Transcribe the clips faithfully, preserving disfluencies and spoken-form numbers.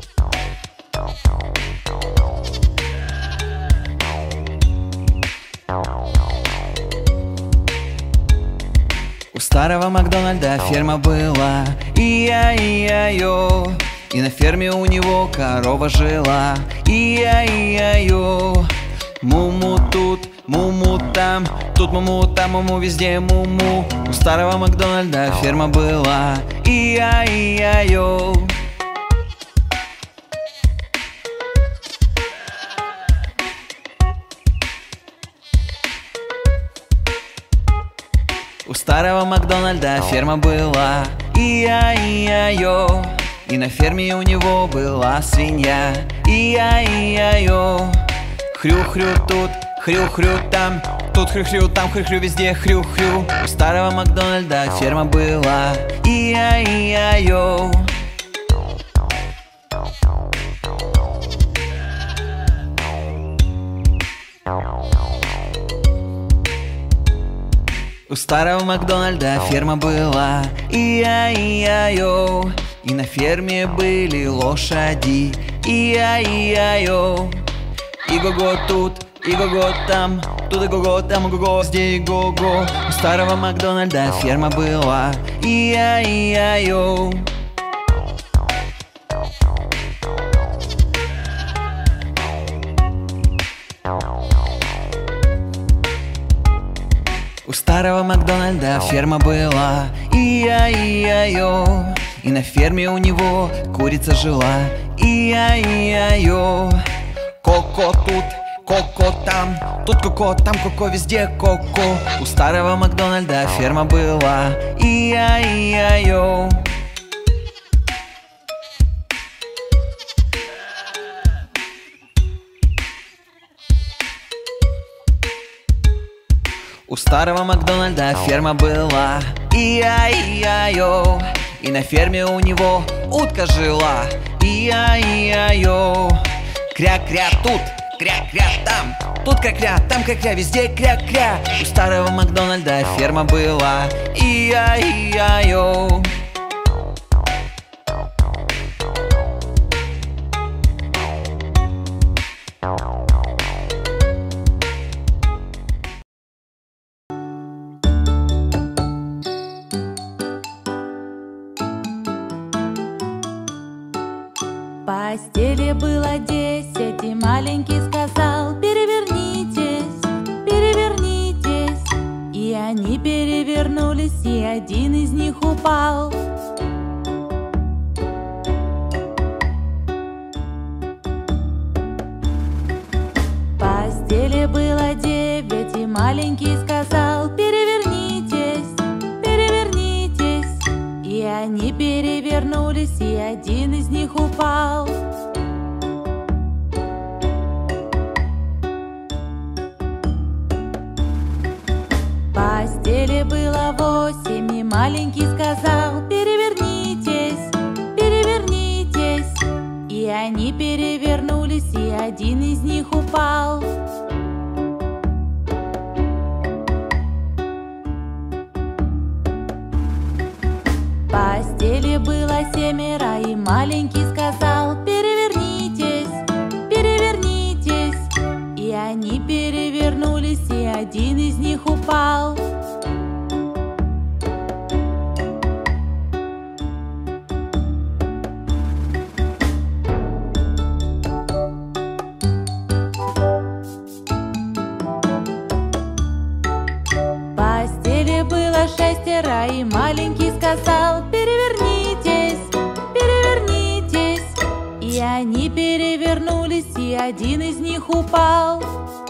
У старого Макдональда ферма была, и-я-и-я-йо. И на ферме у него корова жила, и-я-и-я-йо. Му-му тут, му-му там, тут му-му, там му-му, везде му-му. У старого Макдональда ферма была, и-я-и-я-йо. У старого Макдональда ферма была, и-я-и-я-йо. И на ферме у него была свинья, и-я-и-я-йо. Хрю-хрю тут, хрю-хрю там, тут хрю-хрю, там хрю-хрю, везде хрю-хрю. У старого Макдональда ферма была, и-я-и-я-йо. У старого Макдональда ферма была, и-я-и-я-йо. И на ферме были лошади, и-я-и-я-йо. И-го-го тут, и-го-го там, тут и-го-го, там и-го-го, везде и-го-го. У старого Макдональда ферма была, и-я-и-я-йо. У старого Макдональда ферма была, и-я-и-я-йо. И на ферме у него курица жила, и-я-и-я-йо. Коко тут, коко там, тут коко, там коко, везде коко. У старого Макдональда ферма была, и-я-и-я-йо. У старого Макдональда ферма была, и-я-и-я-йо. И на ферме у него утка жила, и-я-и-я-йо. Кря-кря тут, кря-кря там, тут кря-кря, там кря-кря, везде кря-кря. У старого Макдональда ферма была, и-я-и-я-йо. В постели было десять, и маленький сказал: перевернитесь, перевернитесь. И они перевернулись, и один из них упал. В постели было девять, и маленький сказал: перевернитесь, перевернитесь. И они перевернулись, и один из них упал. В постели было восемь, и маленький сказал: перевернитесь, перевернитесь. И они перевернулись, и один из них упал. В постели было семеро, и маленький сказал: перевернитесь, перевернитесь. И они перевернулись, и один из них упал. В постели было шестеро, и маленький сказал: перевернитесь, перевернитесь. И они перевернулись, и один из них упал.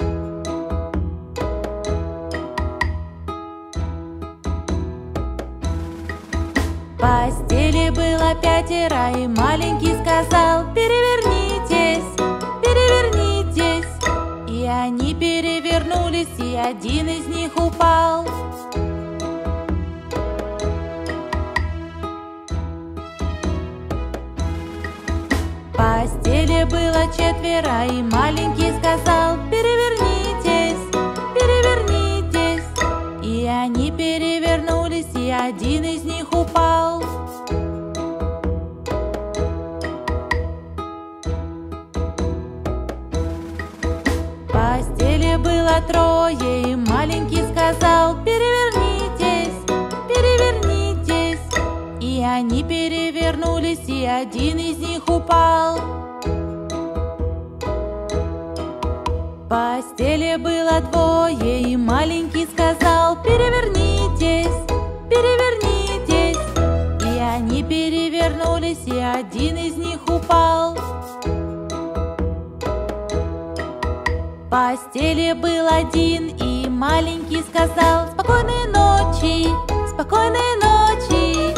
В постели было пятеро, и маленький сказал: перевернитесь, перевернитесь. И они перевернулись, и один из них упал. В постели было четверо, и маленький сказал: перевернитесь, перевернитесь. И они перевернулись, и один из них упал. В было трое, и маленький сказал: перевернитесь, перевернитесь. И они перевернулись, и один из них упал. В постели было двое, и маленький сказал: перевернитесь, перевернитесь. И они перевернулись, и один из них упал. В постели был один, и маленький сказал: спокойной ночи, спокойной ночи.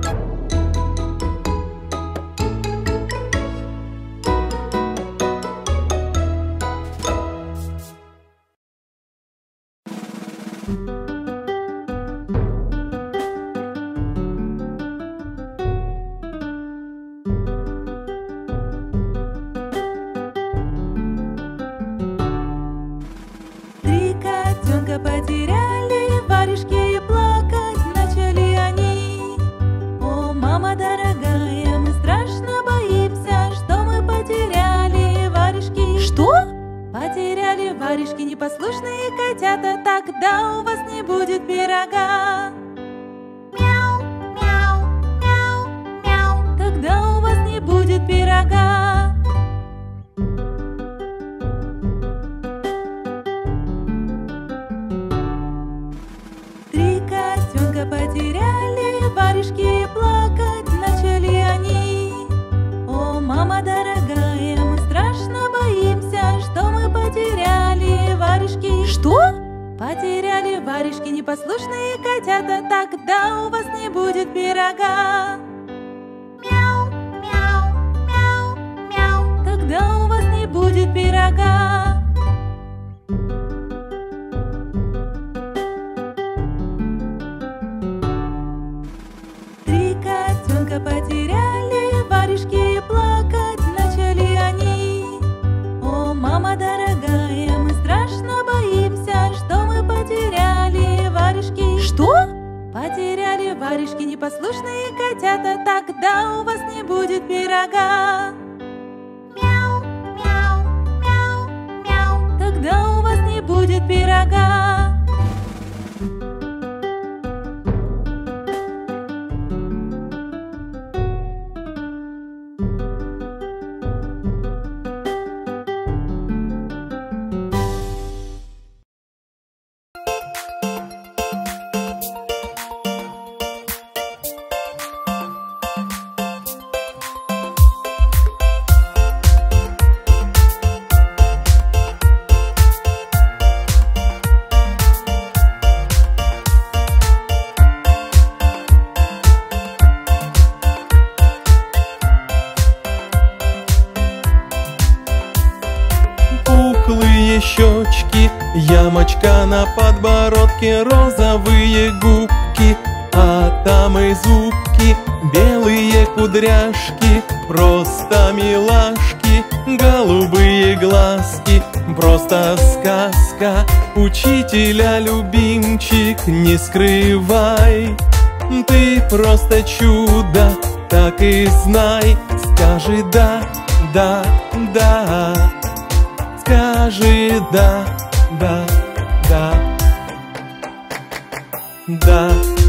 Потеряли варежки и плакать начали они. О, мама дорогая, мы страшно боимся, что мы потеряли варежки. Что? Потеряли варежки непослушные котята, тогда у вас не будет пирога. Мяу, мяу, мяу, мяу. Тогда у вас не будет пирога. Потеряли варежки и плакать начали они. О, мама дорогая, мы страшно боимся, что мы потеряли варежки. Что? Потеряли варежки непослушные котята, тогда у вас не будет пирога. Мяу, мяу, мяу, мяу. Тогда у вас не будет пирога. Потеряли варежки и плакать начали они. О, мама дорогая, мы страшно боимся, что мы потеряли варежки. Что? Потеряли варежки непослушные котята, тогда у вас не будет пирога. Мяу, мяу, мяу, мяу. Тогда у вас не будет пирога. Пухлые щечки, ямочка на подбородке, розовые губки, а там и зубки, белые кудряшки, просто милашки, голубые глазки, просто сказка. Учителя любимчик, не скрывай, ты просто чудо, так и знай. Скажи да, да, да. Скажи да, да, да, да.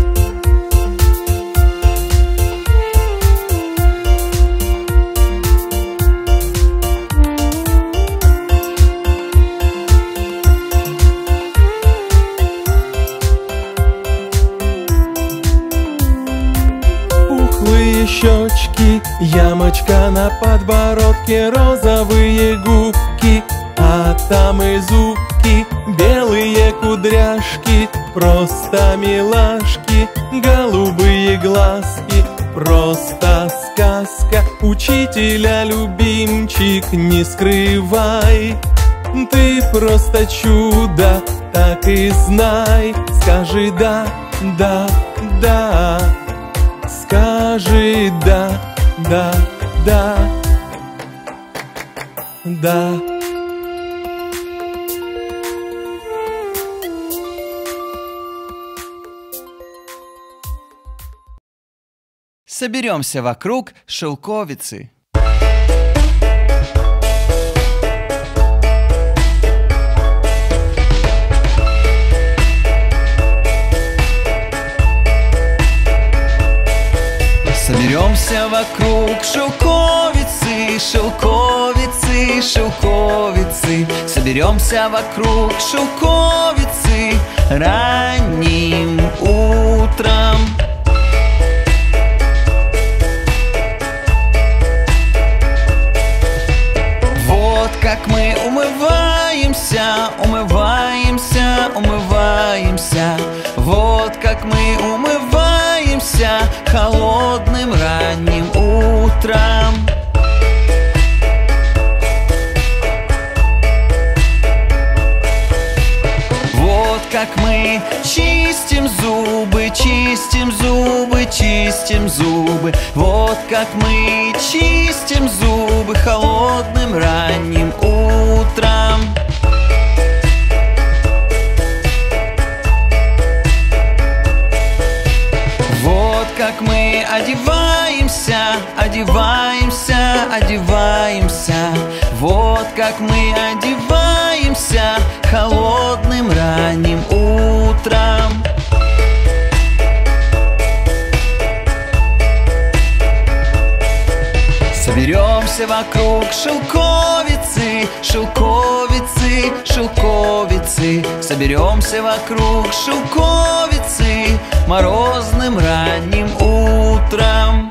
Пухлые щечки, ямочка на подбородке, розовые губки, а там и зубки, белые кудряшки, просто милашки, голубые глазки, просто сказка. Учителя любимчик, не скрывай, ты просто чудо, так и знай. Скажи да, да, да. Скажи да, да, да, да. Соберемся вокруг шелковицы. Соберемся вокруг шелковицы, шелковицы, шелковицы. Соберемся вокруг шелковицы ранним утром. Вот как мы умываемся, умываемся, умываемся. Вот как мы умываемся холодным ранним утром. Вот как мы чистим зубы, чистим зубы, чистим зубы. Вот как мы чистим зубы холодным ранним утром. Вот как мы одеваемся, одеваемся, одеваемся. Вот как мы одеваемся холодным ранним утром. Соберемся вокруг шелковицы, шелковицы, шелковицы. Соберемся вокруг шелковицы морозным ранним утром.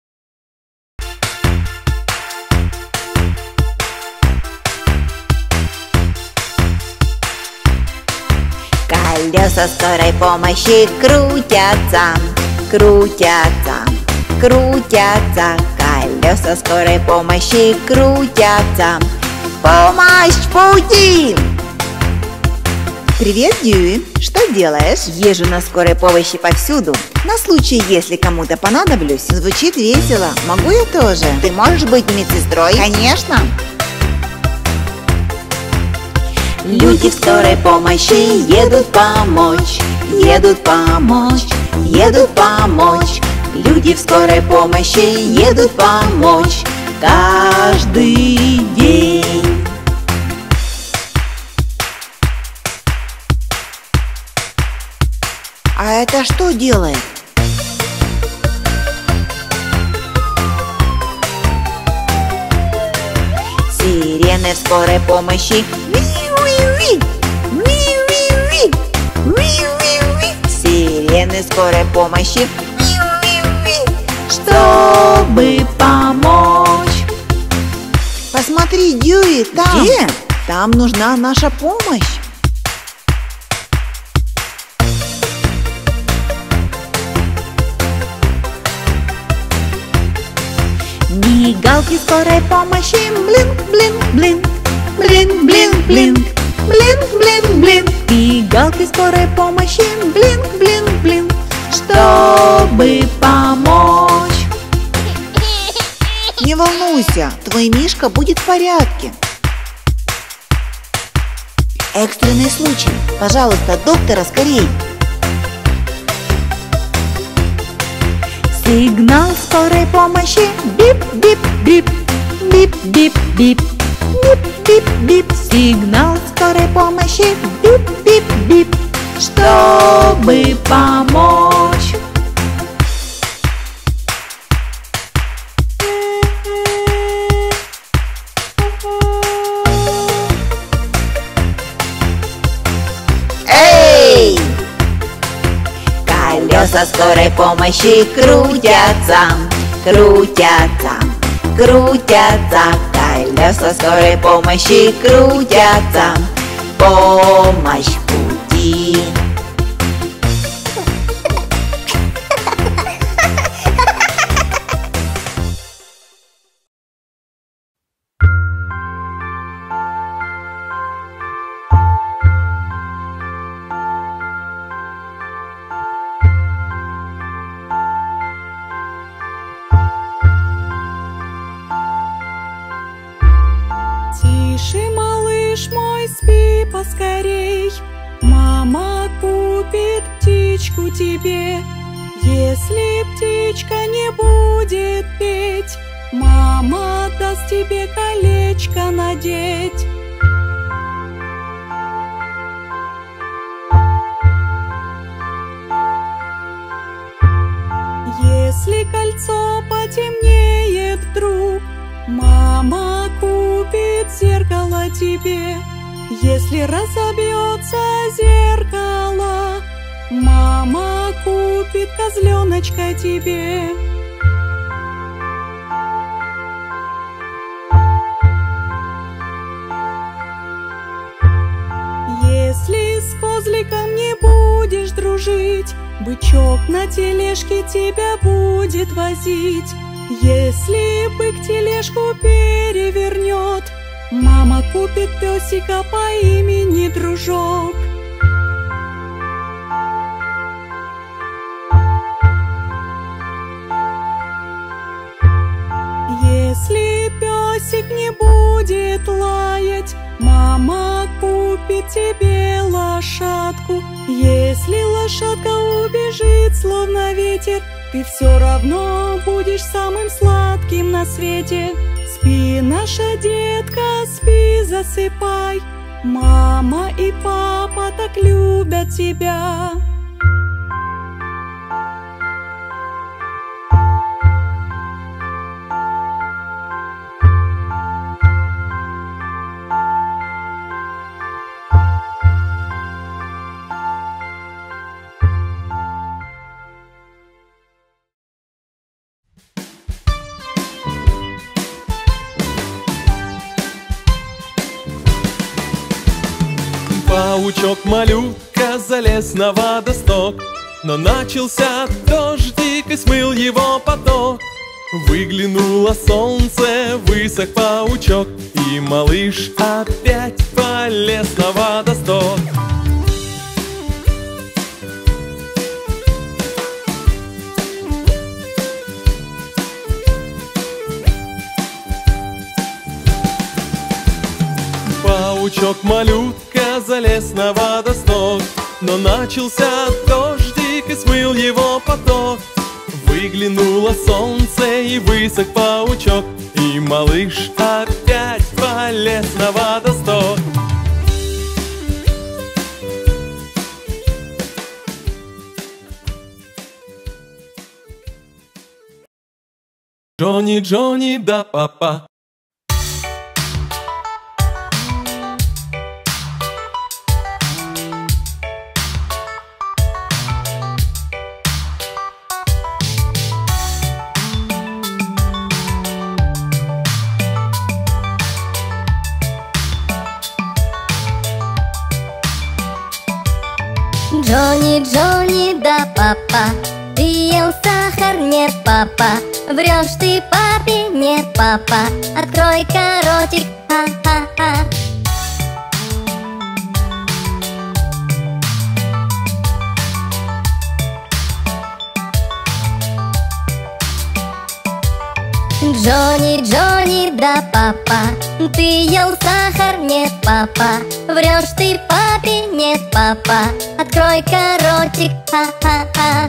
Колеса скорой помощи крутятся, крутятся, крутятся. Колеса скорой помощи крутятся. Помощь в пути! Привет, Дьюи! Что делаешь? Езжу на скорой помощи повсюду. На случай, если кому-то понадоблюсь. Звучит весело. Могу я тоже? Ты можешь быть медсестрой? Конечно! Люди в скорой помощи едут помочь, едут помочь, едут помочь. Люди в скорой помощи едут помочь каждый день. А это что делает? Сирены в скорой помощи. Сирены скорой помощи, чтобы помочь. Посмотри, Дьюи, там. Где? Там нужна наша помощь. Мигалки скорой помощи. Блинк, блинк, блинк. Блинк, блинк, блинк. Блинк, блинк, блинк. Мигалки скорой помощи. Блинк, блинк, блинк. Чтобы помочь. Не волнуйся, твой мишка будет в порядке. Экстренный случай. Пожалуйста, доктора, скорей. Сигнал скорой помощи. Бип, бип, бип. Бип, бип, бип. Бип, бип, бип. Сигнал скорой помощи. Бип, бип, бип. Чтобы помочь. Эй! Колеса скорой помощи крутятся, крутятся, крутятся. Колеса скорой помощи крутятся. Помощь в пути. Тише, малыш мой, спи поскорей. Мама купит птичку тебе. Если птичка не будет петь, мама даст тебе колечко надеть. Если кольцо потемнеет вдруг, мама купит зеркало тебе. Если разобьется зеркало, мама купит козленочка тебе. Если с козликом не будешь дружить, бычок на тележке тебя будет возить. Если бык тележку перевернет, мама купит песика по имени Дружок. Если песик не будет лаять, мама купит тебе лошадку. Если лошадка убежит, словно ветер, ты все равно будешь самым сладким на свете. Спи, наша детка, спи, засыпай. Мама и папа так любят тебя. Паучок-малютка залез на водосток, но начался дождик и смыл его поток. Выглянуло солнце, высох паучок, и малыш опять полез на водосток. Паучок-малютка залез на водосток, но начался дождик и смыл его поток. Выглянуло солнце и высох паучок, и малыш опять полез на водосток. Джонни, Джонни, да папа. Джонни, Джонни, да папа, ты ел сахар? Нет, папа. Врешь ты папе? Нет, папа. Открой-ка ротик, ха-ха-ха. Джонни, Джонни, да папа, ты ел сахар? Нет, папа. Врешь ты папе? Нет, папа. Открой-ка ротик, ха-ха-ха.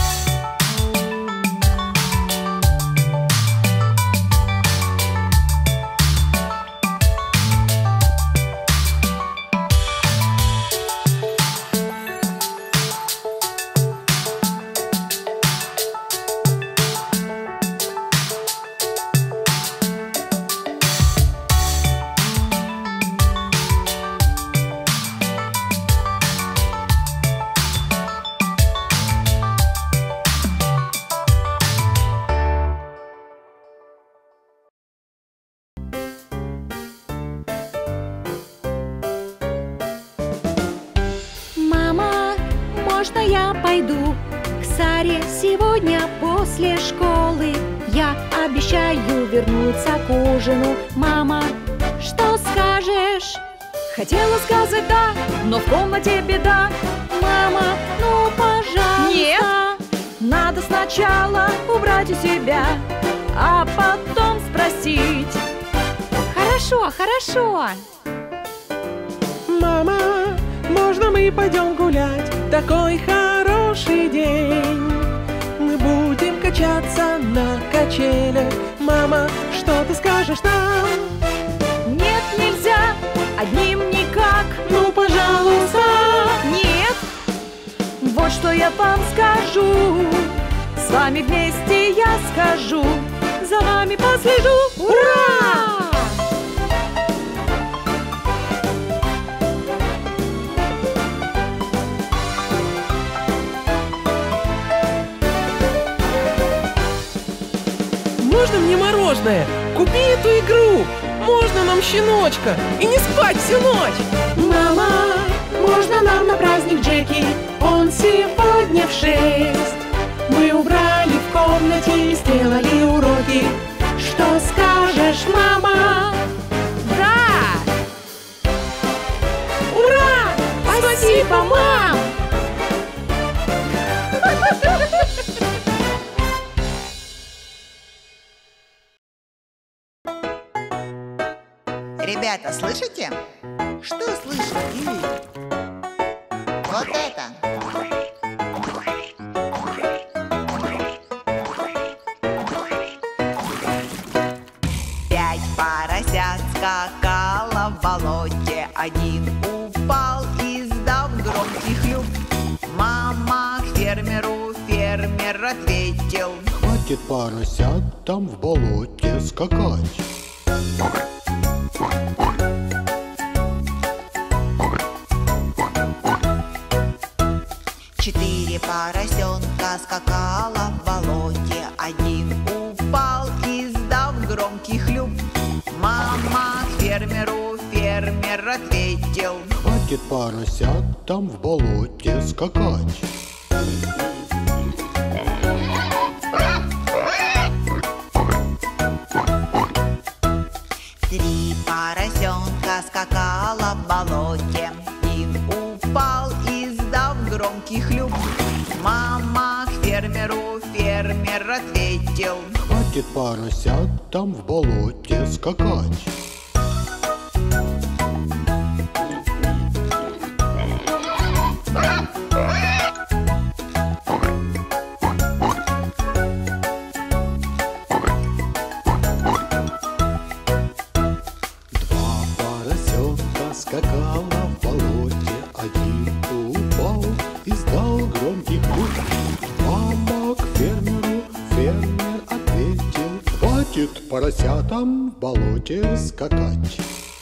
Можно я пойду к Саре сегодня после школы? Я обещаю вернуться к ужину. Мама, что скажешь? Хотела сказать да, но в комнате беда. Мама, ну пожалуйста. Нет. Надо сначала убрать у себя, а потом спросить. Хорошо, хорошо. Мама, можно мы пойдем гулять? Такой хороший день. Мы будем качаться на качелях. Мама, что ты скажешь нам? Нет, нельзя, одним никак. Ну, пожалуйста. Нет. Вот что я вам скажу. с вами вместе я скажу, за вами послежу. Ура! Можно мне мороженое? Купи эту игру! Можно нам щеночка и не спать всю ночь! Мама, можно нам на праздник Джеки? Он сегодня в шесть. Мы убрали в комнате и сделали уроки. Что скажешь, мама? Да! Ура! Спасибо, мам! Ребята, слышите? Что слышите? Вот это. Пять поросят скакало в болоте. Один упал, издав громкий хлюп. Мама к фермеру, фермер ответил: хватит поросят там в болоте скакать. Четыре поросенка скакало в болоте. Один упал, издав громкий хлюп. Мама к фермеру, фермер ответил: хватит поросят там в болоте скакать. Три поросенка скакало в болоте. Один упал, издав громкий хлюп. Мама к фермеру, фермер ответил: хватит поросят там в болоте скакать. Два поросенка скакало в болоте. Один упал, издал громкий хлюп. Мама к фермеру, фермер ответил: хватит поросятам в болоте скакать.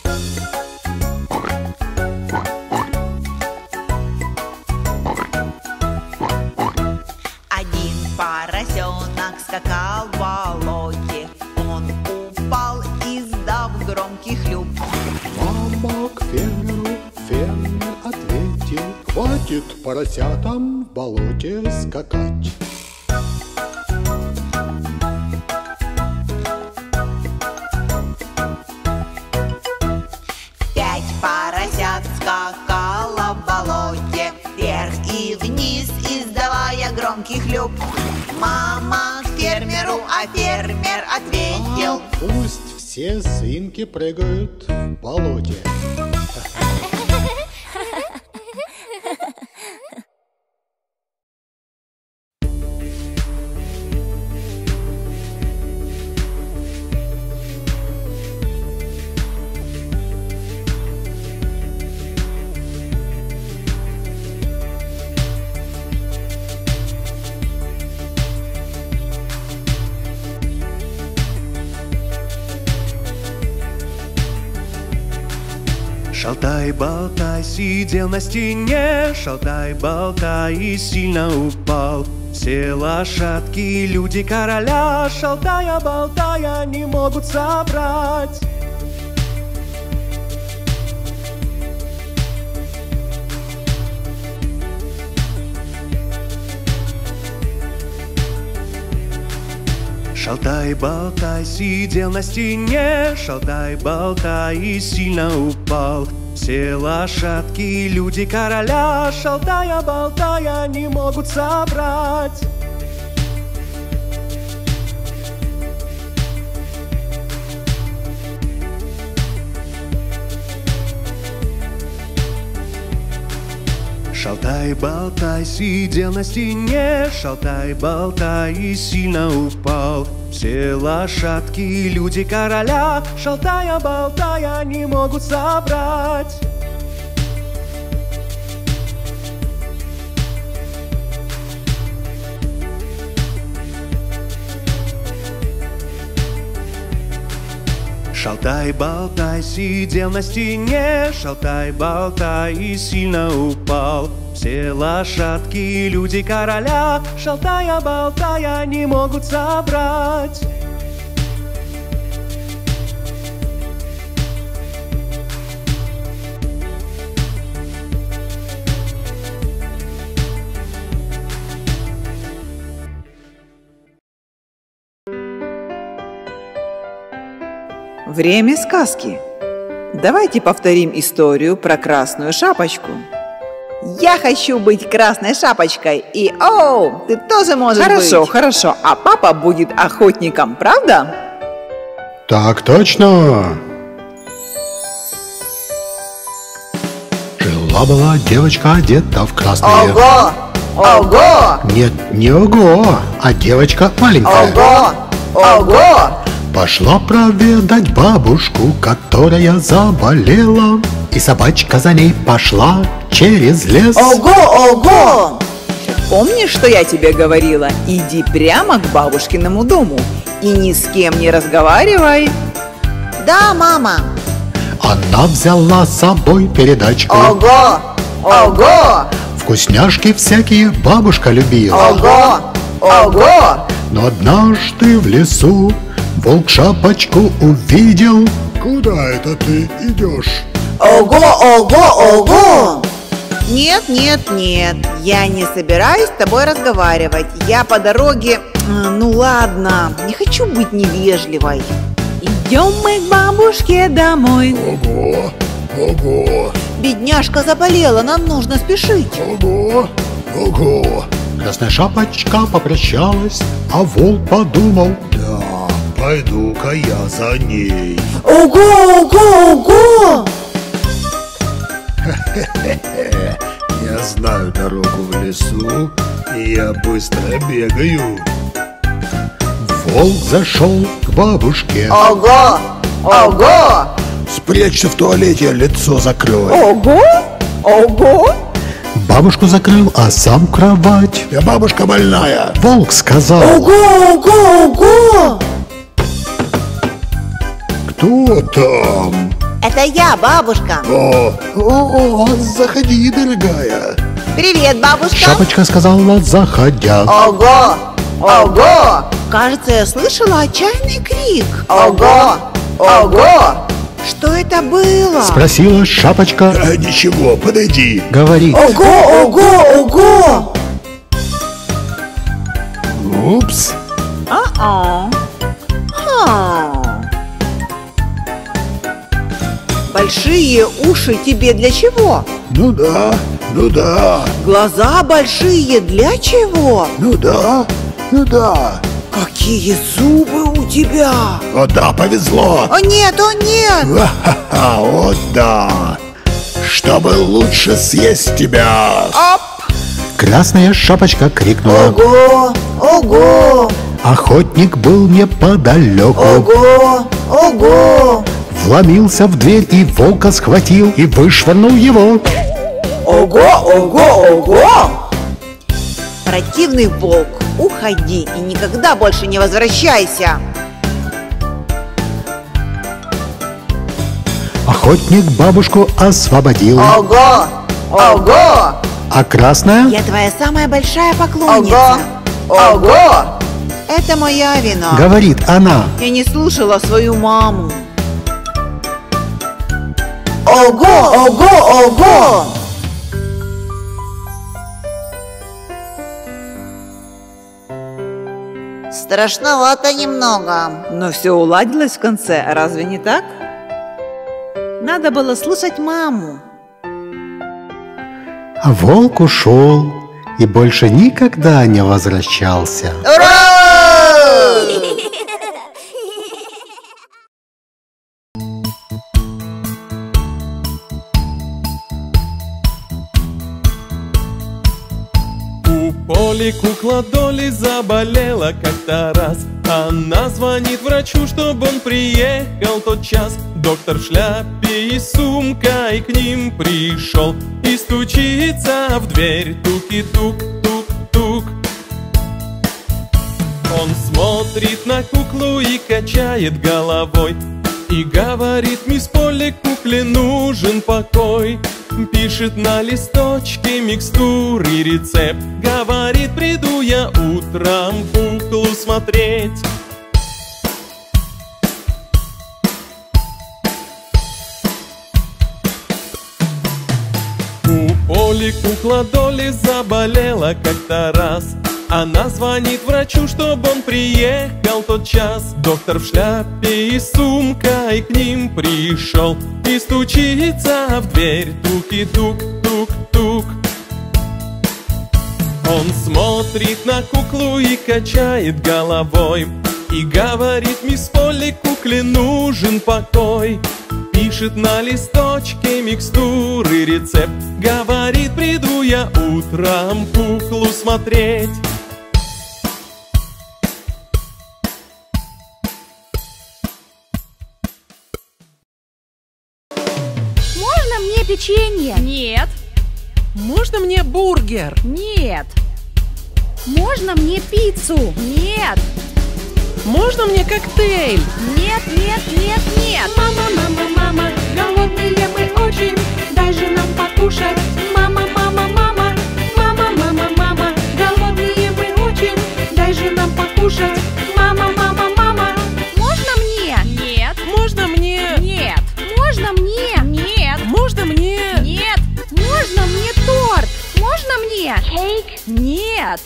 Один поросенок скакал в болоте. Он упал, издав громкий хлюп. Мама к фермеру, фермер ответил: хватит поросятам в болоте скакать. Пять поросят скакало в болоте, вверх и вниз, издавая громкий хлюп. Мама к фермеру, а фермер ответил: Пусть все свинки прыгают в болоте. Шалтай-болтай сидел на стене, шалтай-болтай и сильно упал. Все лошадки и люди короля, шалтая-болтая, не могут собрать. Шалтай-болтай сидел на стене, шалтай-болтай и сильно упал. Все лошадки и люди короля, шалтая-болтая, не могут собрать. Шалтай-болтай сидел на стене, шалтай-болтай и сильно упал. Все лошадки и люди короля, шалтая-болтая, не могут собрать. Шалтай-болтай сидел на стене, шалтай-болтай и сильно упал. Все лошадки и люди короля, шалтая-болтая, не могут собрать. Время сказки. Давайте повторим историю про Красную Шапочку. Я хочу быть Красной Шапочкой. И, оу, ты тоже можешь Хорошо, быть. Хорошо, хорошо. А папа будет охотником, правда? Так точно. Жила-была девочка одета в красное. Ого! Ого! Нет, не ого, а девочка маленькая. Ого! Ого! Пошла проведать бабушку, которая заболела. И собачка за ней пошла через лес. Ого! Ого! Помнишь, что я тебе говорила? Иди прямо к бабушкиному дому и ни с кем не разговаривай. Да, мама. Она взяла с собой передачку. Ого! Ого! Вкусняшки всякие бабушка любила. Ого! Ого! Но однажды в лесу волк шапочку увидел. Куда это ты идешь? Ого! Ого! Ого! Нет, нет, нет, я не собираюсь с тобой разговаривать. Я по дороге... Ну ладно, не хочу быть невежливой. Идем мы к бабушке домой. Ого! Ого! Бедняжка заболела, нам нужно спешить. Ого! Ого! Красная Шапочка попрощалась, а волк подумал: да, пойду-ка я за ней. Ого! Ого! Ого! Я знаю дорогу в лесу, и я быстро бегаю. Волк зашел к бабушке. Ого! Ого! Спрячься в туалете, лицо закрой. Ого! Ого! Бабушку закрыл, а сам в кровать. Я бабушка больная. Волк сказал: Ого! Ого! Ого! кто там? Это я, бабушка. О, о, о, заходи, дорогая. Привет, бабушка. Шапочка сказала, заходя. Ого! Ого! Кажется, я слышала отчаянный крик. Ого! Ого! Что это было? Спросила Шапочка. А, ничего, подойди. Говорит. Ого! Ого! Ого! Упс. А-а. Ха. Большие уши тебе для чего? Ну да, ну да, Глаза большие для чего? ну да, ну да. Какие зубы у тебя? О да, повезло. О нет, о нет! Ха-ха-ха, вот да. Чтобы лучше съесть тебя. Оп! Красная Шапочка крикнула. Ого! Ого! Охотник был неподалеку. Ого! Ого! Вломился в дверь и волка схватил и вышвырнул его. Ого! Ого! Ого! Противный волк, уходи и никогда больше не возвращайся. Охотник бабушку освободил. Ого! Ого! А красная? Я твоя самая большая поклонница. Ого! Ого! Это моя вина. Говорит она. Я не слушала свою маму. Ого! Ого! Ого! Страшновато немного. Но все уладилось в конце, разве не так? Надо было слушать маму. А волк ушел и больше никогда не возвращался. Ура! У Поли кукла Доли заболела как-то раз. Она звонит врачу, чтобы он приехал тот час. Доктор в шляпе и сумкой к ним пришел и стучится в дверь, тук-и-тук-тук-тук. Он смотрит на куклу и качает головой. И говорит мисс Полли, кукле нужен покой. Пишет на листочке микстуры и рецепт. Говорит, приду я утром куклу смотреть. У Поли кукла Долли заболела как-то раз. Она звонит врачу, чтобы он приехал тот час. Доктор в шляпе и сумкой к ним пришел и стучится в дверь. Тук-и-тук-тук-тук. Он смотрит на куклу и качает головой. И говорит мисс Полли, кукле нужен покой. Пишет на листочке микстуры рецепт. Говорит, приду я утром куклу смотреть. Можно мне печенье? Нет. Можно мне бургер? Нет. Можно мне пиццу? Нет. Можно мне коктейль? Нет, нет, нет, нет. Мама, мама, мама, голодные мы очень, дай же нам покушать. Мама, мама, мама, мама, мама, мама, голодные мы очень, дай же нам покушать. Мама, мама, мама. Можно мне? Нет. Можно мне? Нет. Можно мне? Нет. Можно мне? Нет. Можно мне торт? Можно мне? Кейк? Нет.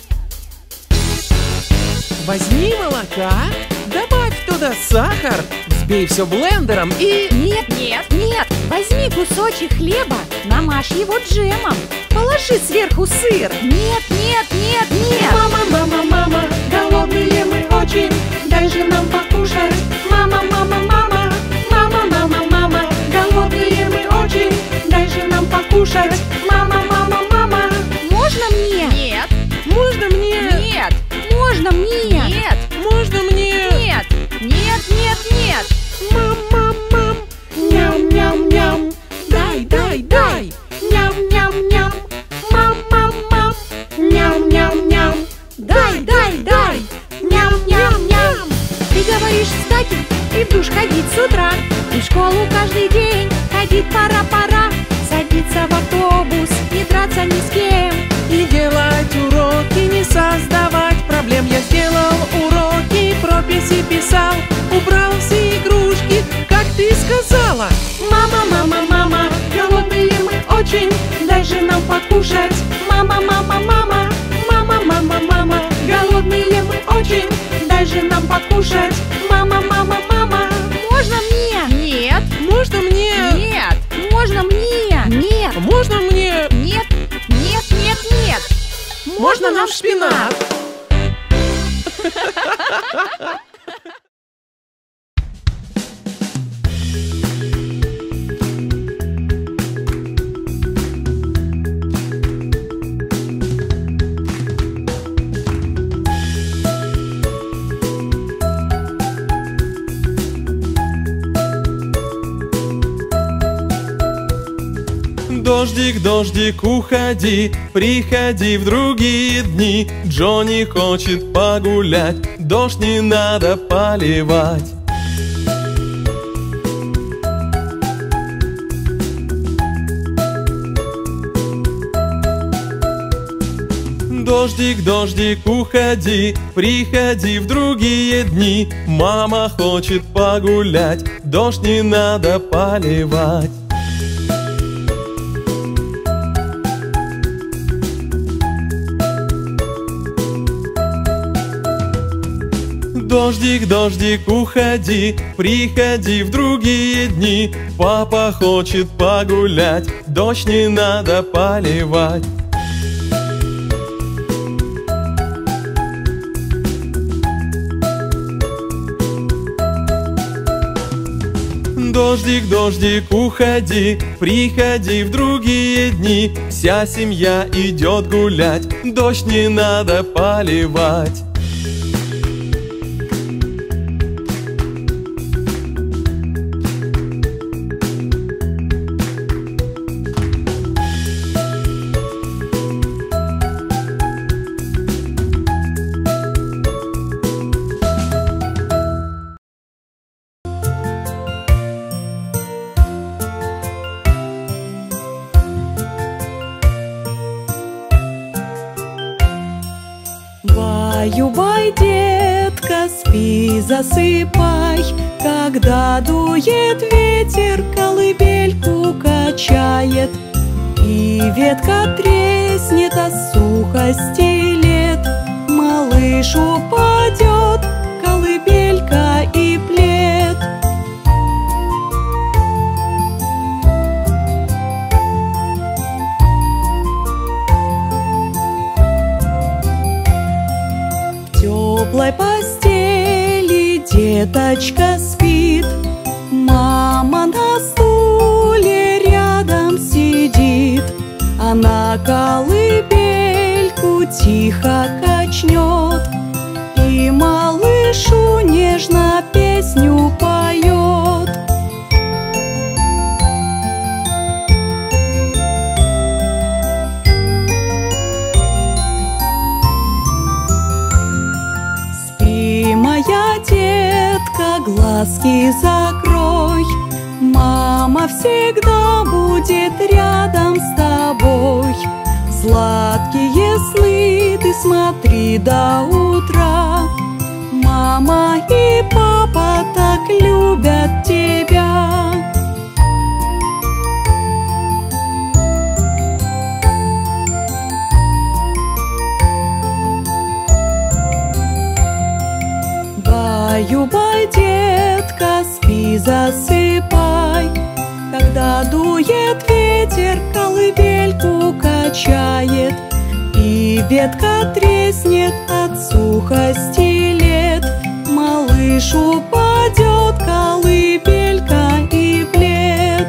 Возьми молока, добавь туда сахар, взбей все блендером и... Нет, нет, нет. Возьми кусочек хлеба, намажь его джемом, положи сверху сыр. Нет, нет, нет, нет. Мама, мама, мама, голодные мы очень, дай же нам покушать. Мама, мама, мама, мама, мама, мама, голодные мы очень, дай же нам покушать. Мама, мама, мама. Можно мне? Нет. Можно мне? Нет. Можно мне? Нет. Можно мне? Нет. Нет, нет, нет. Мам, мам, мам, ням, ням, ням, дай, дай, дай, ням, ням, ням. Мам, мам, мам, ням, ням, ням, дай, дай, дай, ням, ням, ням. Ты говоришь встать и в душ ходить с утра, и в школу каждый день ходить пора, пора. Садиться в автобус, не драться ни с кем, И делать уроки, не создавать проблем. Я сделал уроки, прописи писал, убрал все игрушки, как ты сказала. Мама, мама, мама, голодные мы очень, дай же нам покушать. Мама, мама, мама, мама, мама, мама, голодные мы очень, дай же нам покушать. Мама, мама, мама. Можно мне? Нет. Можно мне? Нет. Можно мне? Нет. Можно мне? Нет. Нет, нет, нет. Можно нам шпинат? Дождик, дождик, уходи, приходи в другие дни. Джонни хочет погулять, дождь не надо поливать. Дождик, дождик, уходи, приходи в другие дни. Мама хочет погулять, дождь не надо поливать. Дождик, дождик, уходи, приходи в другие дни. Папа хочет погулять, дождь не надо поливать. Дождик, дождик, уходи, приходи в другие дни. Вся семья идет гулять, дождь не надо поливать. Спи, детка, спи, засыпай. Когда дует ветер, колыбельку качает, и ветка треснет от сухости лет. Малыш упадет, колыбелька и плед. В теплой постели деточка спит, мама на стуле рядом сидит. Она колыбельку тихо качнет, и малышу нежно песню поет. Спи, моя детка, глазки закрой, мама всегда будет рядом с тобой. Сладкие сны ты смотри до утра, мама и папа так любят тебя. Баю-бай, детка, спи, засыпай. Когда дует ветер, колыбельку качает, и ветка треснет от сухости лет. Малыш упадет, колыбелька и плед.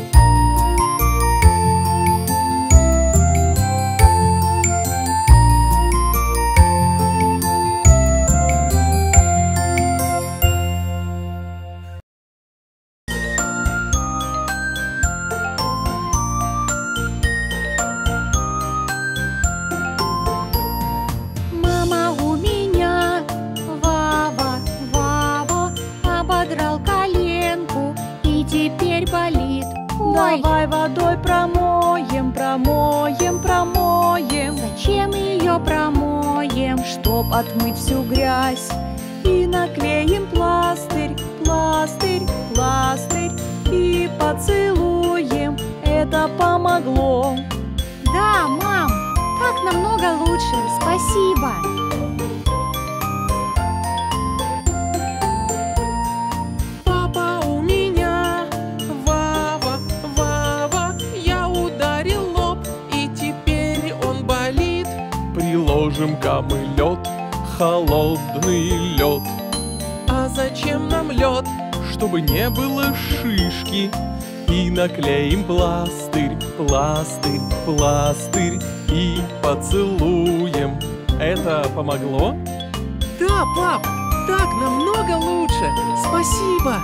Давай водой промоем, промоем, промоем. Зачем ее промоем? Чтоб отмыть всю грязь. И наклеим пластырь, пластырь, пластырь. И поцелуем, это помогло. Да, мам, так намного лучше, спасибо. Приложим-ка мы лед, холодный лед. А зачем нам лед? Чтобы не было шишки. И наклеим пластырь, пластырь, пластырь. И поцелуем. Это помогло? Да, пап, так намного лучше. Спасибо.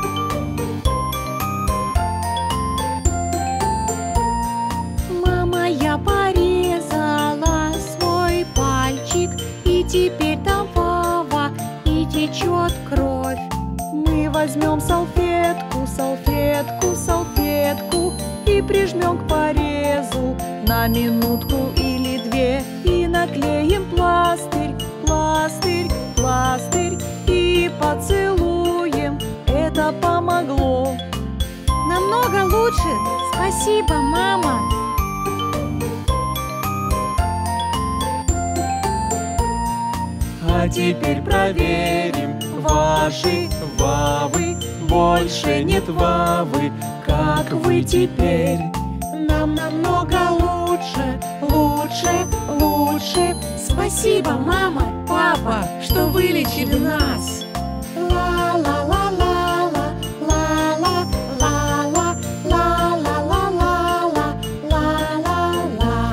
Мама, я порезала свой пальчик, и теперь там Вова, и течет кровь. Мы возьмем салфетку, салфетку, салфетку и прижмем к порезу на минутку или две. И наклеим пластырь, пластырь, пластырь и поцелуем. Это помогло. Намного лучше. Спасибо, мама. А теперь проверим ваши вавы. Больше нет вавы, как вы теперь. Нам намного лучше, лучше, лучше. Спасибо, мама, папа, что вылечили нас. Ла-ла-ла-ла-ла, ла-ла-ла-ла, ла-ла-ла-ла-ла, ла-ла-ла.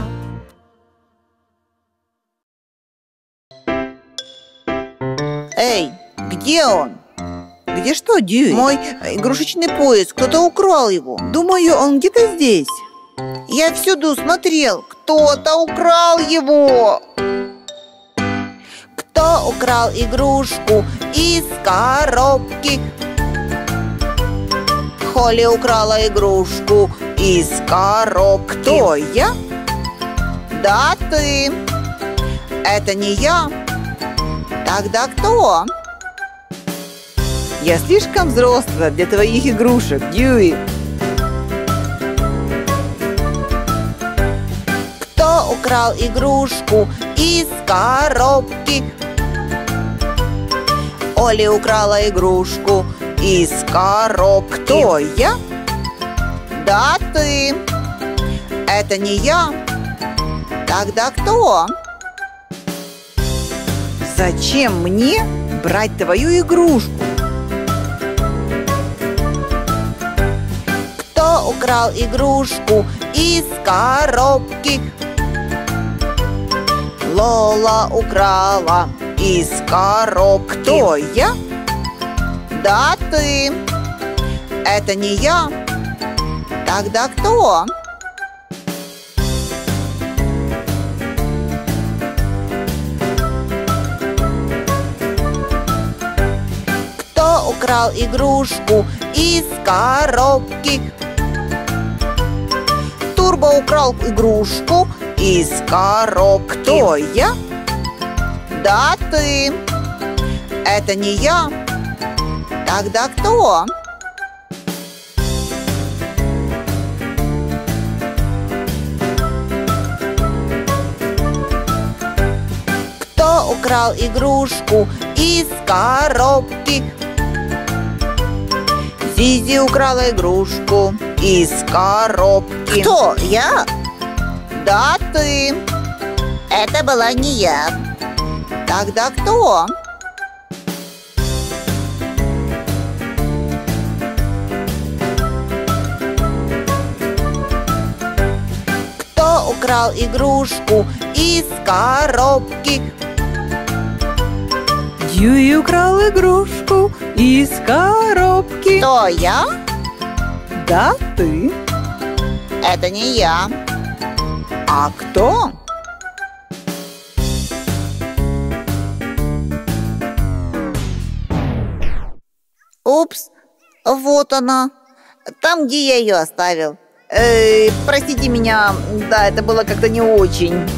Эй, где он? Где что, Дьюи? Мой игрушечный поезд, кто-то украл его. Думаю, он где-то здесь. Я всюду смотрел, кто-то украл его. Кто украл игрушку из коробки? Холли украла игрушку из коробки. Кто, я? Да, ты. Это не я. Тогда кто? Я слишком взрослая для твоих игрушек, Дьюи. Кто украл игрушку из коробки? Оля украла игрушку из коробки. Кто, я? Да, ты. Это не я. Тогда кто? Зачем мне брать твою игрушку? Кто украл игрушку из коробки? Лола украла из коробки. Кто, я? Да, ты. Это не я. Тогда кто? Кто украл игрушку из коробки? Турбо украл игрушку из коробки. Кто, я? Да, ты. Это не я. Тогда кто? Кто украл игрушку из коробки? Зизи украла игрушку из коробки. Кто? Я? Да, ты. Это была не я. Тогда кто? Кто украл игрушку из коробки? Дьюи украл игрушку из коробки. Кто, я? Да, ты. Это не я. А кто? Упс, вот она. Там, где я ее оставил. Э, простите меня, да, это было как-то не очень.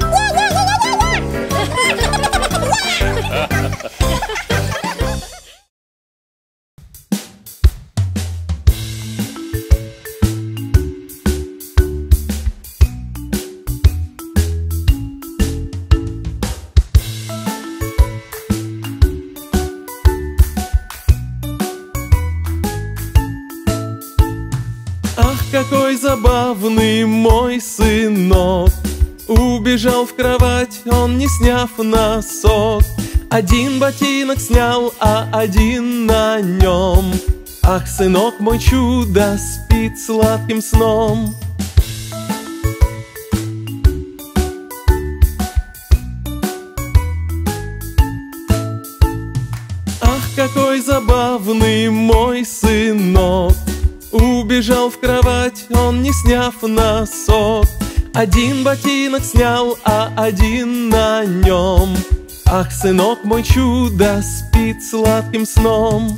Какой забавный мой сынок. Убежал в кровать, он не сняв носок. Один ботинок снял, а один на нем. Ах, сынок мой чудо спит сладким сном. Ах, какой забавный мой сынок. Убежал в кровать, он не сняв носок. Один ботинок снял, а один на нем. Ах, сынок мой чудо спит сладким сном.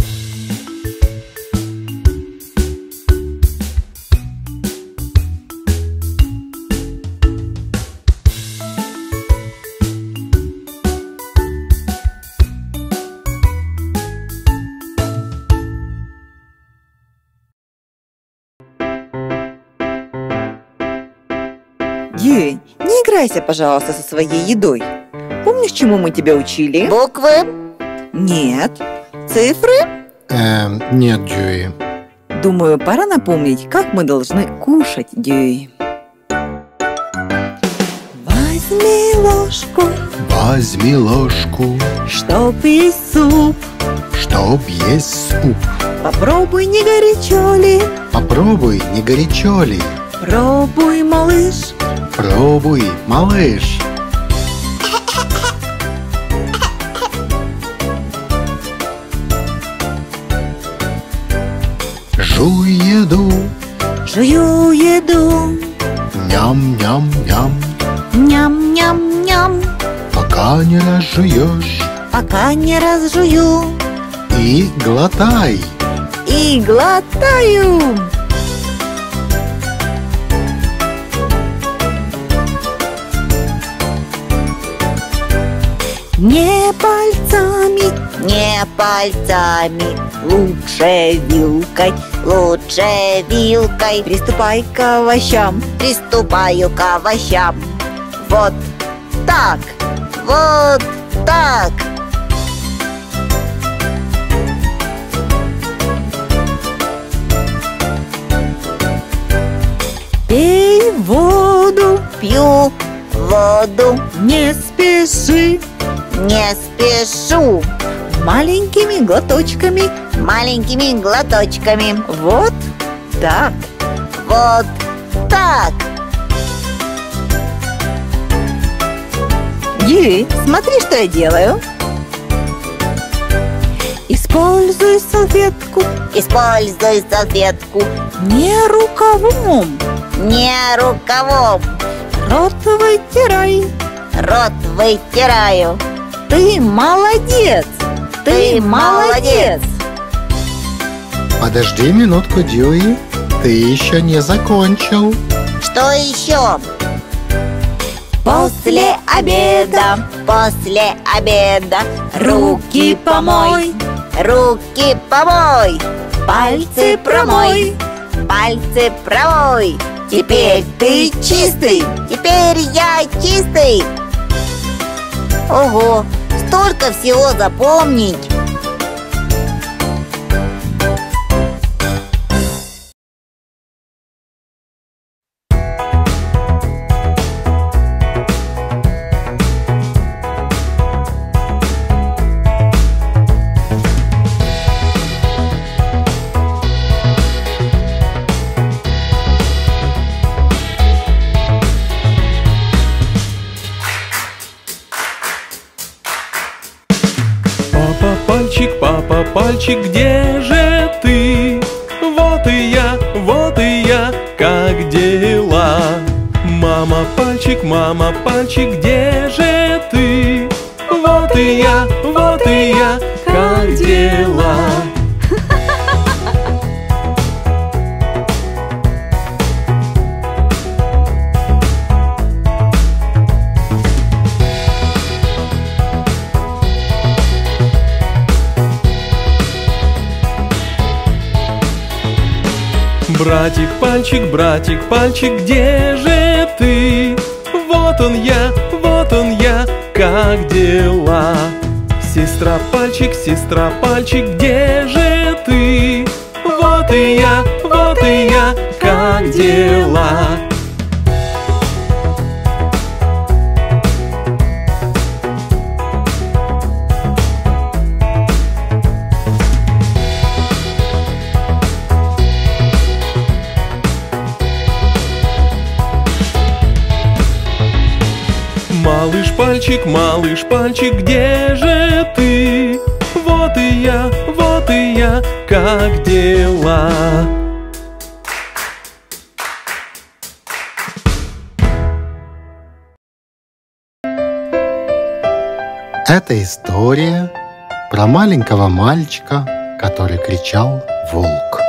Дьюи, не играйся, пожалуйста, со своей едой. Помнишь, чему мы тебя учили? Буквы? Нет. Цифры? Эм, нет, Дьюи. Думаю, пора напомнить, как мы должны кушать, Дьюи. Возьми ложку, Возьми ложку, Чтоб есть суп, чтоб есть суп. попробуй, не горячо ли. Попробуй, не горячо ли. Пробуй, малыш. Пробуй, малыш. Жуй еду, Жую еду. ням-ням-ням. Ням-ням-ням. Пока не разжуешь, Пока не разжую. и глотай. И глотаю. Не пальцами, Не пальцами, лучше вилкой, лучше вилкой. приступай к овощам. Приступаю к овощам. Вот так, вот так. Пей воду, Пью воду, не спеши, не спешу. маленькими глоточками. Маленькими глоточками. Вот так. Вот так. Ди, смотри, что я делаю. Используй салфетку, Используй салфетку, не рукавом. не рукавом. Рот вытирай. Рот вытираю. Ты молодец. Ты молодец. Подожди минутку, Дьюи. Ты еще не закончил. Что еще? После обеда После обеда руки помой, руки помой, пальцы промой. пальцы промой. Теперь ты чистый, теперь я чистый. Ого, столько всего запомнить. Папа пальчик, папа пальчик, где же ты? Вот и я, вот и я, как дела? Мама пальчик, мама пальчик, где же ты? Вот и я, вот и я, как дела? Братик, пальчик, братик, пальчик, где же ты? Вот он я, вот он я, как дела? Сестра, пальчик, сестра, пальчик, где же ты? Вот и я, вот и я, как дела? Малыш пальчик, малыш пальчик, где же ты? Вот и я, вот и я, как дела? Это история про маленького мальчика, который кричал «Волк».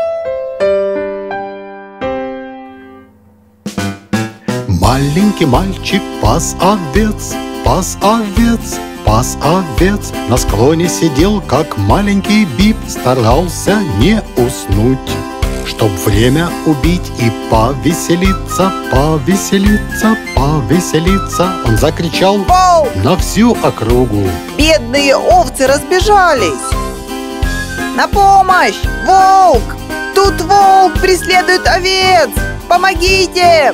Маленький мальчик пас овец, пас овец, пас овец. На склоне сидел, как маленький Бип, старался не уснуть. Чтоб время убить и повеселиться, повеселиться, повеселиться, он закричал Волк! на всю округу. Бедные овцы разбежались. На помощь! Волк! Тут волк преследует овец! Помогите!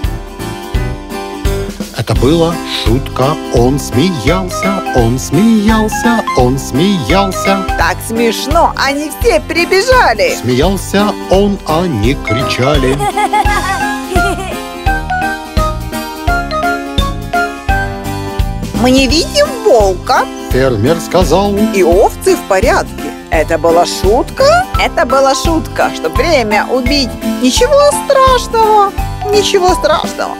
Это была шутка, он смеялся, он смеялся, он смеялся. Так смешно, они все прибежали. Смеялся он, они кричали. Мы не видим волка, Фермер сказал. и овцы в порядке. Это была шутка? Это была шутка, чтобы время убить. Ничего страшного, ничего страшного.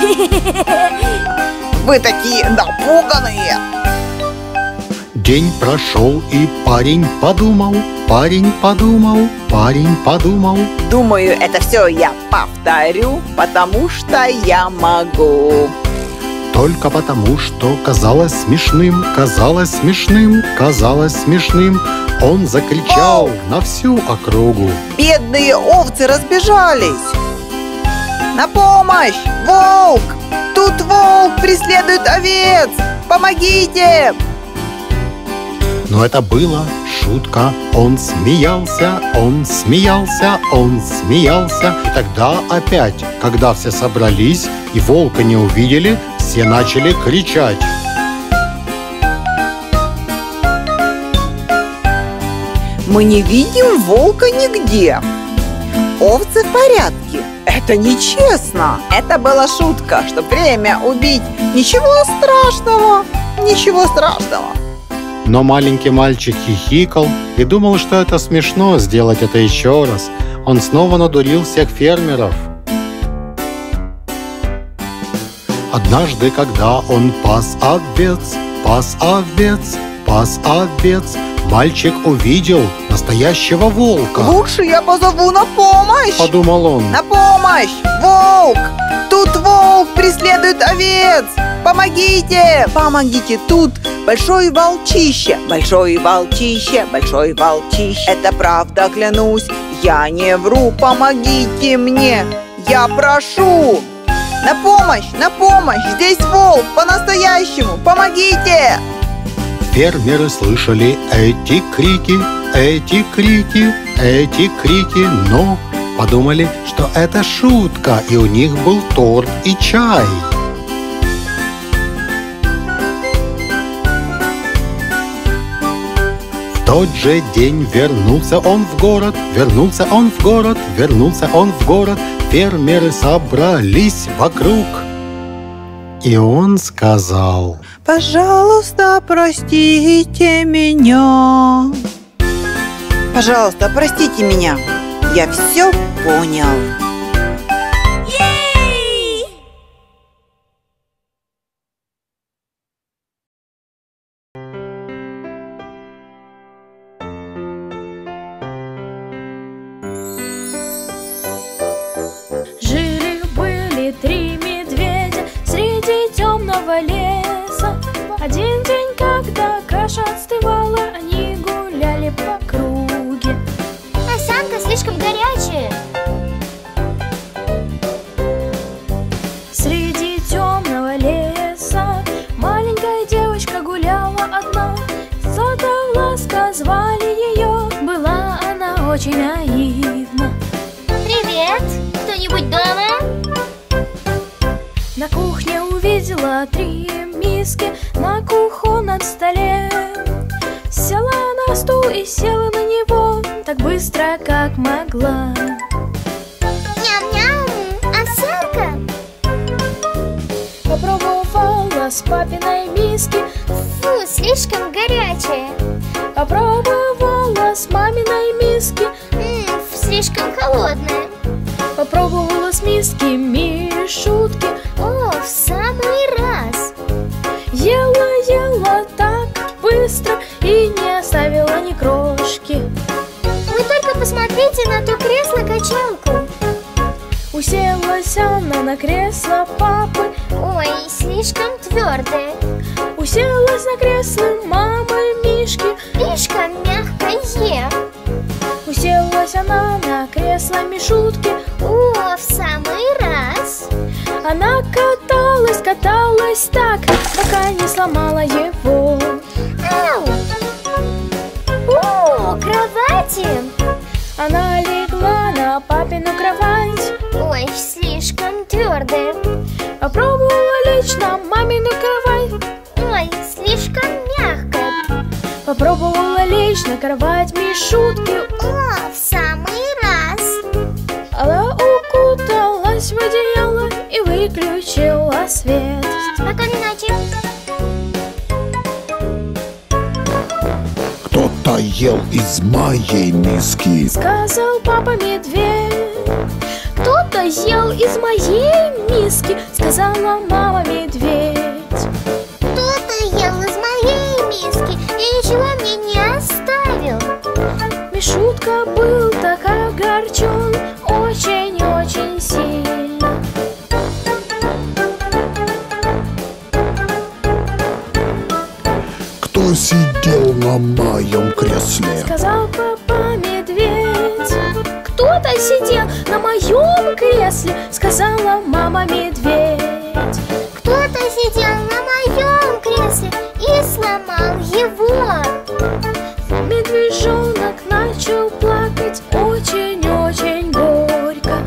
Вы такие напуганные. День прошел, и парень подумал, парень подумал, парень подумал. Думаю, это все я повторю, потому что я могу. Только потому, что казалось смешным, казалось смешным, казалось смешным, он закричал на всю округу. Бедные овцы разбежались. На помощь! Волк! Тут волк преследует овец! Помогите! Но это была шутка. Он смеялся, он смеялся, он смеялся. И тогда опять, когда все собрались и волка не увидели, все начали кричать. Мы не видим волка нигде. Овцы в порядке. Это нечестно. Это была шутка, чтобы время убить. Ничего страшного. Ничего страшного. Но маленький мальчик хихикал и думал, что это смешно сделать это еще раз. Он снова надурил всех фермеров. Однажды, когда он пас овец, пас овец, пас овец, мальчик увидел настоящего волка. Лучше я позову на помощь, подумал он. На помощь! Волк! Тут волк преследует овец! Помогите! Помогите! Тут большой волчище, большой волчище, большой волчище. Это правда, клянусь, я не вру. Помогите мне, я прошу. На помощь, на помощь! Здесь волк по-настоящему! Помогите! Фермеры слышали эти крики, эти крики, эти крики, но подумали, что это шутка, и у них был торт и чай. В тот же день вернулся он в город, вернулся он в город, вернулся он в город. Фермеры собрались вокруг, и он сказал: пожалуйста, простите меня. Пожалуйста, простите меня. Я все понял. Жили-были три медведя среди темного леса. Один день, когда каша остывала, они гуляли по круге. Овсянка слишком горячая. Среди темного леса маленькая девочка гуляла одна. Златовласка звали ее, была она очень наивна. Привет! Кто-нибудь дома? На кухне увидела три миски на кухонном столе. Села на стул и села на него так быстро, как могла. Ням-ням! Овсянка! Попробовала с папиной миски. Фу, слишком горячая. Попробовала с маминой миски. Ммм, слишком холодная. Попробовала с миски Мишутки. О, в самый раз. Ела-ела так быстро и не оставила ни крошки. Вы только посмотрите на ту кресло-качалку. Уселась она на кресло папы. Ой, слишком твердое. Уселась на кресло мамы Мишки. Мишка мягкое. Уселась она на кресло Мишутки. О, в самый раз. Она каталась, каталась так, пока не сломала его. Ау! О, кровати! Она легла на папину кровать. Ой, слишком твердая. Попробовала лечь на мамину кровать. Ой, слишком мягкая. Попробовала лечь на кровать Мишутки. О, в самый раз. Она укуталась в одеяло и выключила свет. Спокойной ночи. Кто-то ел из моей миски, сказал папа медведь. Кто-то ел из моей миски, сказала мама медведь. Кто-то ел из моей миски и ничего мне не оставил. Мишутка был так огорчен, очень-очень сильно. на моем кресле. Сказал папа медведь. Кто-то сидел на моем кресле, сказала мама медведь. Кто-то сидел на моем кресле и сломал его. Медвежонок начал плакать очень-очень горько.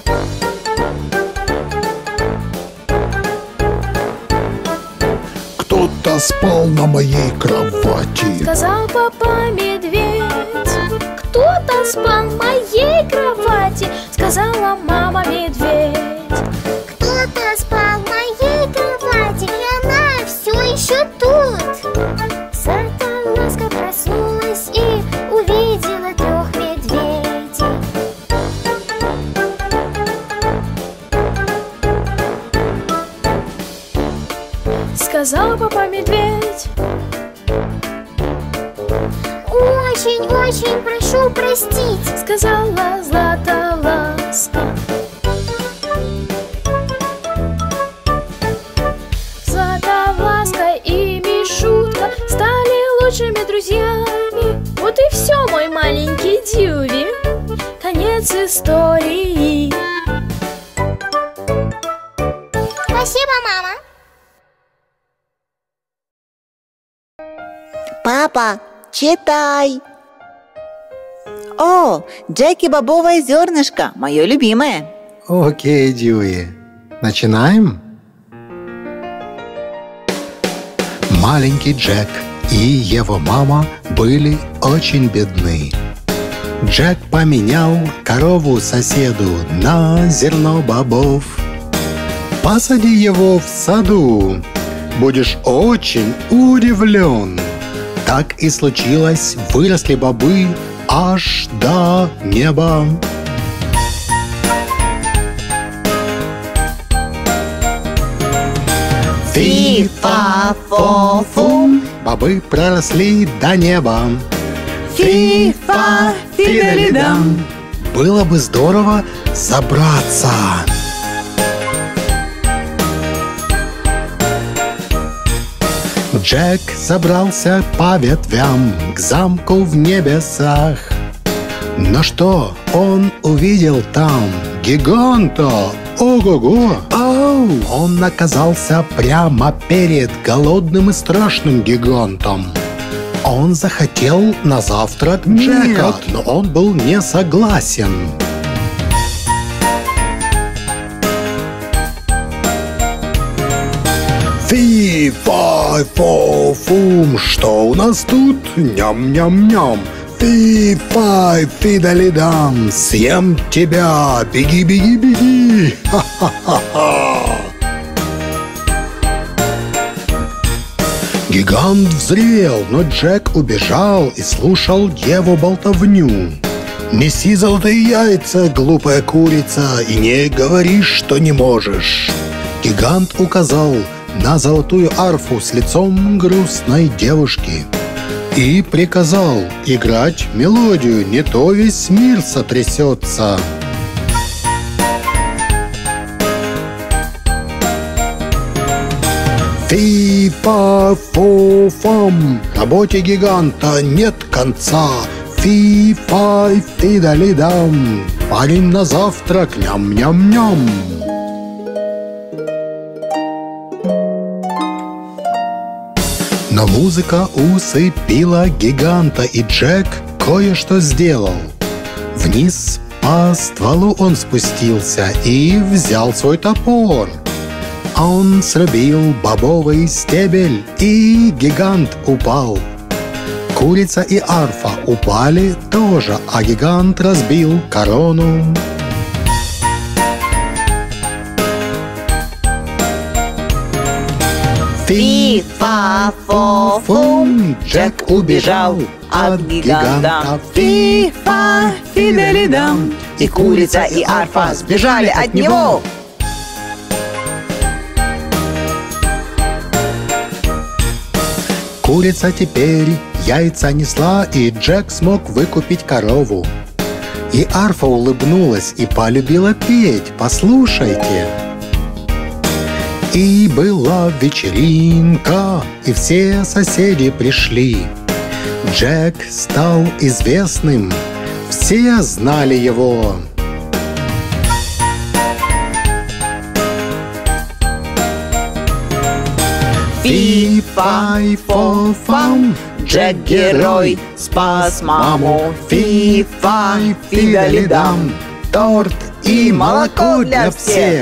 Кто-то спал на моей кровати. Сказал папа медведь. Кто-то спал в моей кровати, сказала мама медведь. Кто-то спал в моей кровати, и она все еще тут. Златоласка проснулась и увидела трех медведей. Сказал папа медведь. Очень-очень прошу простить, сказала Златоласка. Златовласка и Мишутка стали лучшими друзьями. Вот и все, мой маленький Дьюви. Конец истории. Спасибо, мама. Папа, читай. О, Джеки бобовое зернышко, мое любимое. Окей, Дьюи. Начинаем? Маленький Джек и его мама были очень бедны. Джек поменял корову соседу на зерно бобов. Посади его в саду, будешь очень удивлен. Так и случилось, выросли бобы аж до неба. Фи-фа-фо-фум, бобы проросли до неба. Фи-фа-фи-да-ли-дам. Было бы здорово забраться. Джек забрался по ветвям к замку в небесах. Но что он увидел там? Гиганта! Ого-го! Ау! Он оказался прямо перед голодным и страшным гигантом. Он захотел на завтрак Джека, Нет. но он был не согласен. Фи-фай-фо-фум, что у нас тут? Ням-ням-ням. Фи-фай-фи-да-ли-дам, съем тебя, беги-беги-беги. Ха-ха-ха-ха. Гигант взревел, но Джек убежал и слушал его болтовню. Неси золотые яйца, глупая курица, и не говори, что не можешь. Гигант указал на золотую арфу с лицом грустной девушки и приказал играть мелодию, не то весь мир сотрясется. Фи-фа-фо-фам, работе гиганта нет конца. Фи-фай-фи-да-ли-дам, парень на завтрак, ням-ням-ням. Но музыка усыпила гиганта, и Джек кое-что сделал. Вниз по стволу он спустился и взял свой топор. Он срубил бобовый стебель, и гигант упал. Курица и арфа упали тоже, а гигант разбил корону. Фи-фа-фо-фум, Джек убежал от гиганта. Фи-фа-фи-да-ли-дам, и курица и арфа сбежали от него. Курица теперь яйца несла, и Джек смог выкупить корову. И арфа улыбнулась и полюбила петь. Послушайте. И была вечеринка, и все соседи пришли. Джек стал известным, все знали его. Фи-фай-фо-фам, Джек герой спас маму. Фи-фай-фи-дали-дам, торт и молоко для всех.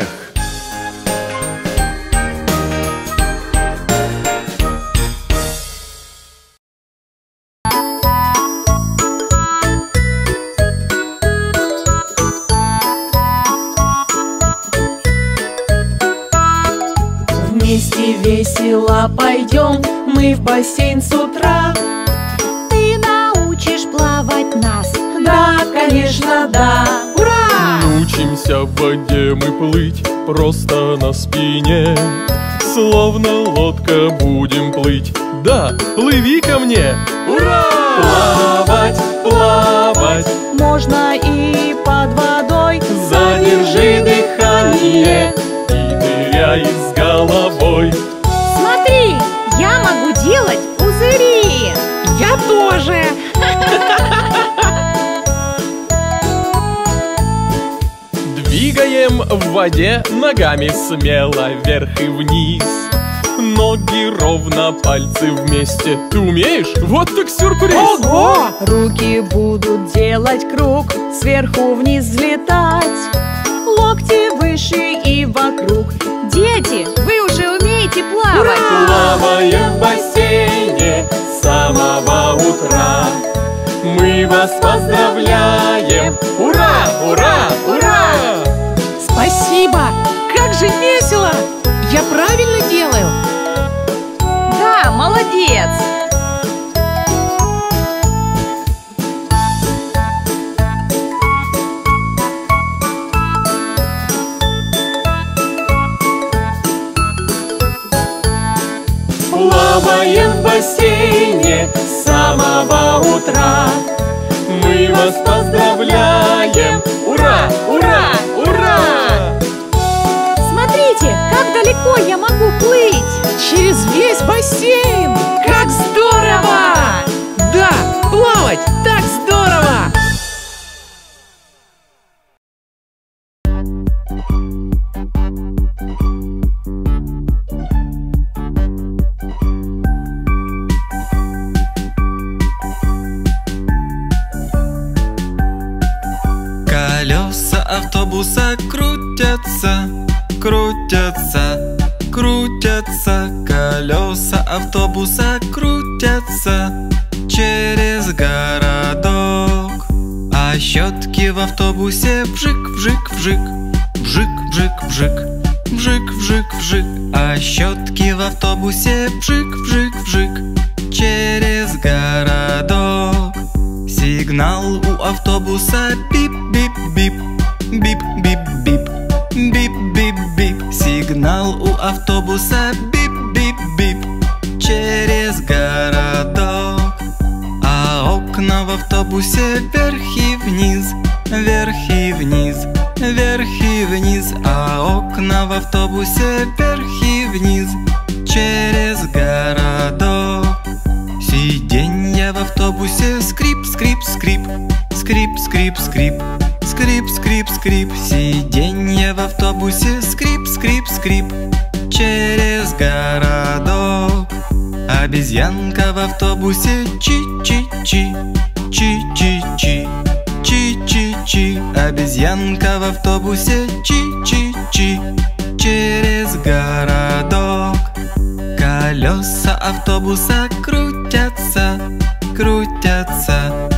Вместе весело пойдем мы в бассейн с утра. Ты научишь плавать нас? Да, конечно, да. Ура! Учимся в воде мы плыть просто на спине. Словно лодка будем плыть. Да, плыви ко мне! Ура! Плавать, плавать можно и под водой. Задержи дыхание и ныряй с головой. Смотри, я могу делать пузыри. Я тоже. Двигаем в воде ногами смело вверх и вниз. Ноги ровно, пальцы вместе. Ты умеешь? Вот так сюрприз! Ого! Руки будут делать круг, сверху вниз взлетать. Локти выше и вокруг. Дети, вы уже умеете плавать. Плаваем в бассейне с самого утра. Мы вас поздравляем! Ура! Ура! Ура! Спасибо! Как же весело! Я правильно делаю? Да, молодец! Плаваем в бассейне с самого утра. Мы вас поздравляем! Ура! Ура! Ура! Смотрите, как далеко я могу плыть. Через весь бассейн! Как здорово! Да, плавать так здорово! Колеса автобуса крутятся, крутятся, крутятся. Колеса автобуса крутятся через городок. А щетки в автобусе вжик-вжик-вжик, вжик-вжик-вжик, вжик-вжик-вжик. А щетки в автобусе вжик-вжик-вжик через городок. Сигнал у автобуса бип-бип-бип, бип-бип-бип, бип-бип-бип. Сигнал у автобуса бип-бип-бип через городок. А окна в автобусе вверх и вниз, вверх и вниз, вверх и вниз. А окна в автобусе вверх и вниз через городок. Сиденья в автобусе скрип-скрип-скрип, скрип-скрип-скрип, скрип-скрип-скрип. Сиденья в автобусе скрип-скрип-скрип через городок. Обезьянка в автобусе чи-чи-чи, чи-чи-чи, чи-чи-чи. Обезьянка в автобусе чи-чи-чи через городок. Колеса автобуса крутятся, крутятся,